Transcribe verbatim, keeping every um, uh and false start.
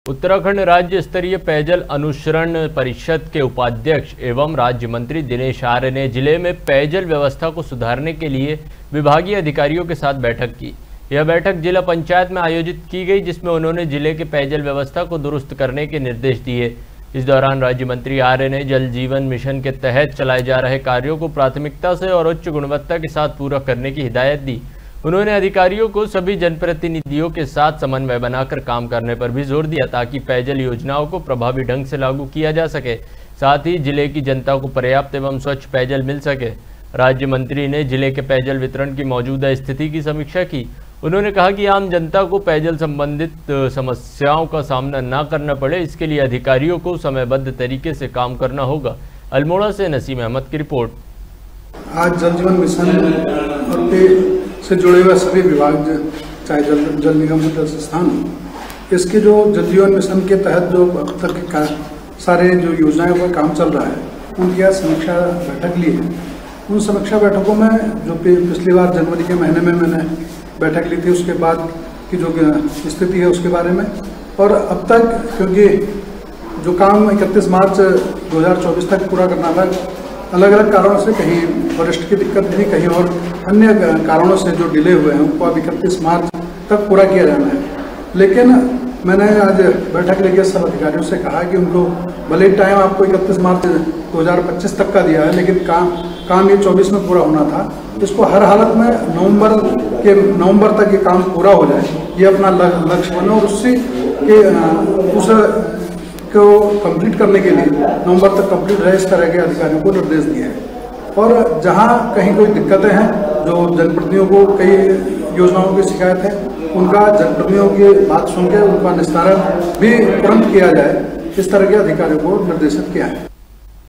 उत्तराखंड राज्य स्तरीय पेयजल अनुश्रवण परिषद के उपाध्यक्ष एवं राज्य मंत्री दिनेश आर्य ने जिले में पेयजल व्यवस्था को सुधारने के लिए विभागीय अधिकारियों के साथ बैठक की। यह बैठक जिला पंचायत में आयोजित की गई, जिसमें उन्होंने जिले के पेयजल व्यवस्था को दुरुस्त करने के निर्देश दिए। इस दौरान राज्य मंत्री आर्य ने जल जीवन मिशन के तहत चलाए जा रहे कार्यों को प्राथमिकता से और उच्च गुणवत्ता के साथ पूरा करने की हिदायत दी। उन्होंने अधिकारियों को सभी जनप्रतिनिधियों के साथ समन्वय बनाकर काम करने पर भी जोर दिया, ताकि पेयजल योजनाओं को प्रभावी ढंग से लागू किया जा सके, साथ ही जिले की जनता को पर्याप्त एवं स्वच्छ पेयजल मिल सके। राज्य मंत्री ने जिले के पेयजल वितरण की मौजूदा स्थिति की समीक्षा की। उन्होंने कहा कि आम जनता को पेयजल संबंधित समस्याओं का सामना न करना पड़े, इसके लिए अधिकारियों को समयबद्ध तरीके से काम करना होगा। अल्मोड़ा से नसीम अहमद की रिपोर्ट। आज जल जीवन मिशन से जुड़े हुए सभी विभाग, चाहे जल जल निगम हो, जल संस्थान, इसके जो जल जीवन मिशन के तहत जो अब तक का सारे जो योजनाओं का काम चल रहा है, उनकी आज समीक्षा बैठक ली है। उन समीक्षा बैठकों में जो पिछली बार जनवरी के महीने में मैंने बैठक ली थी, उसके बाद की जो स्थिति है उसके बारे में, और अब तक क्योंकि जो काम इकतीस मार्च दो हज़ार चौबीस तक पूरा करना था, अलग अलग कारणों से, कहीं वरिष्ठ की दिक्कत थी, कहीं और अन्य कारणों से जो डिले हुए हैं उनको अब इकतीस मार्च तक पूरा किया जाना है। लेकिन मैंने आज बैठक लेकर सब अधिकारियों से कहा कि उनको भले ही टाइम आपको इकतीस मार्च दो हज़ार पच्चीस तक का दिया है, लेकिन काम काम ये चौबीस में पूरा होना था। इसको हर हालत में नवंबर के नवंबर तक ये काम पूरा हो जाए, ये अपना लक्ष्य बने, और उससे के उस को कंप्लीट करने के लिए नवंबर तक कंप्लीट रहे, इस तरह के अधिकारियों को निर्देश दिए हैं। और जहां कहीं कोई दिक्कतें हैं, जो जनप्रतिनिधियों को कई योजनाओं की शिकायत है, उनका जनप्रतिनिधियों की बात सुनकर उनका निस्तारण भी तुरंत किया जाए, इस तरह के अधिकारियों को निर्देशित किया है।